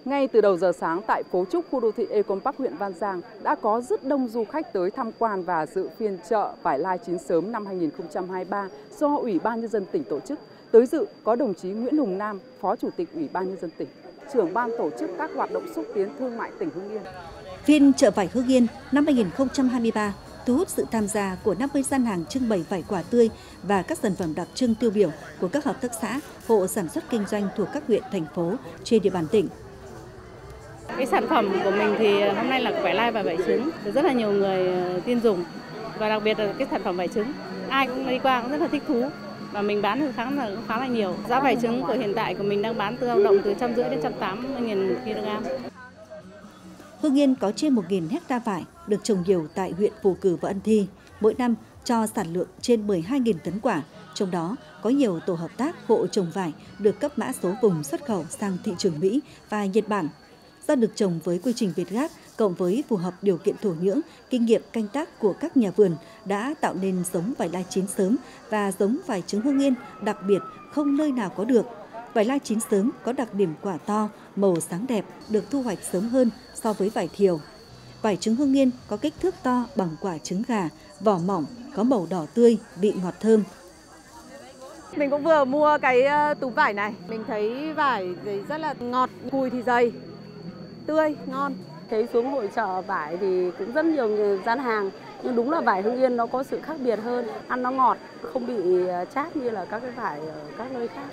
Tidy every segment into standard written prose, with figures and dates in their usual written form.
Ngay từ đầu giờ sáng tại phố Trúc, khu đô thị Econ Park, huyện Văn Giang đã có rất đông du khách tới tham quan và dự phiên chợ vải lai chín sớm năm 2023 do Ủy ban Nhân dân tỉnh tổ chức. Tới dự có đồng chí Nguyễn Hùng Nam, Phó Chủ tịch Ủy ban Nhân dân tỉnh, trưởng ban tổ chức các hoạt động xúc tiến thương mại tỉnh Hưng Yên. Phiên chợ vải Hưng Yên năm 2023 thu hút sự tham gia của 50 gian hàng trưng bày vải quả tươi và các sản phẩm đặc trưng tiêu biểu của các hợp tác xã, hộ sản xuất kinh doanh thuộc các huyện, thành phố trên địa bàn tỉnh. Cái sản phẩm của mình thì hôm nay là vải lai và vải trứng, rất là nhiều người tin dùng và đặc biệt là cái sản phẩm vải trứng, ai cũng đi qua cũng rất là thích thú và mình bán thì khá là nhiều. Giá vải trứng của hiện tại của mình đang bán dao động từ 150 đến 180.000 kg. Hưng Yên có trên 1.000 hecta vải được trồng nhiều tại huyện Phù Cử và Ân Thi, mỗi năm cho sản lượng trên 12.000 tấn quả. Trong đó có nhiều tổ hợp tác hộ trồng vải được cấp mã số vùng xuất khẩu sang thị trường Mỹ và Nhật Bản. Do được trồng với quy trình Việt Gáp cộng với phù hợp điều kiện thổ nhưỡng, kinh nghiệm canh tác của các nhà vườn đã tạo nên giống vải lai chín sớm và giống vải trứng Hưng Yên đặc biệt không nơi nào có được. Vải lai chín sớm có đặc điểm quả to, màu sáng đẹp, được thu hoạch sớm hơn so với vải thiều. Vải trứng Hưng Yên có kích thước to bằng quả trứng gà, vỏ mỏng, có màu đỏ tươi, vị ngọt thơm. Mình cũng vừa mua cái túm vải này, mình thấy vải rất là ngọt, cùi thì dày, tươi, ngon. Thấy xuống hội chợ vải thì cũng rất nhiều gian hàng, nhưng đúng là vải Hưng Yên nó có sự khác biệt hơn, ăn nó ngọt, không bị chát như là các cái vải ở các nơi khác.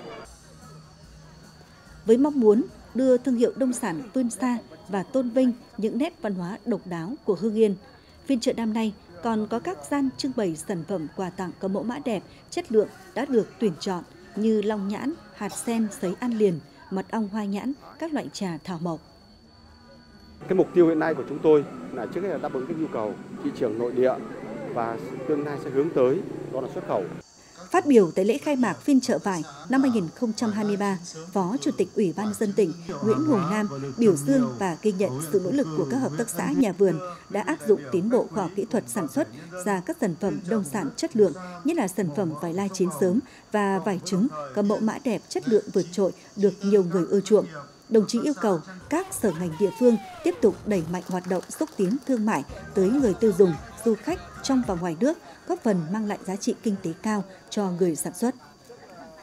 Với mong muốn đưa thương hiệu nông sản vươn xa và tôn vinh những nét văn hóa độc đáo của Hưng Yên, phiên chợ năm nay còn có các gian trưng bày sản phẩm quà tặng có mẫu mã đẹp, chất lượng đã được tuyển chọn như long nhãn, hạt sen sấy ăn liền, mật ong hoa nhãn, các loại trà thảo mộc. Cái mục tiêu hiện nay của chúng tôi là trước hết là đáp ứng cái nhu cầu thị trường nội địa và tương lai sẽ hướng tới đó là xuất khẩu. Phát biểu tại lễ khai mạc phiên chợ vải năm 2023, Phó Chủ tịch Ủy ban Nhân dân tỉnh Nguyễn Hùng Nam biểu dương và ghi nhận sự nỗ lực của các hợp tác xã nhà vườn đã áp dụng tiến bộ khoa học kỹ thuật sản xuất ra các sản phẩm nông sản chất lượng, nhất là sản phẩm vải lai chín sớm và vải trứng có mẫu mã đẹp, chất lượng vượt trội được nhiều người ưa chuộng. Đồng chí yêu cầu các sở ngành địa phương tiếp tục đẩy mạnh hoạt động xúc tiến thương mại tới người tiêu dùng, du khách trong và ngoài nước, góp phần mang lại giá trị kinh tế cao cho người sản xuất.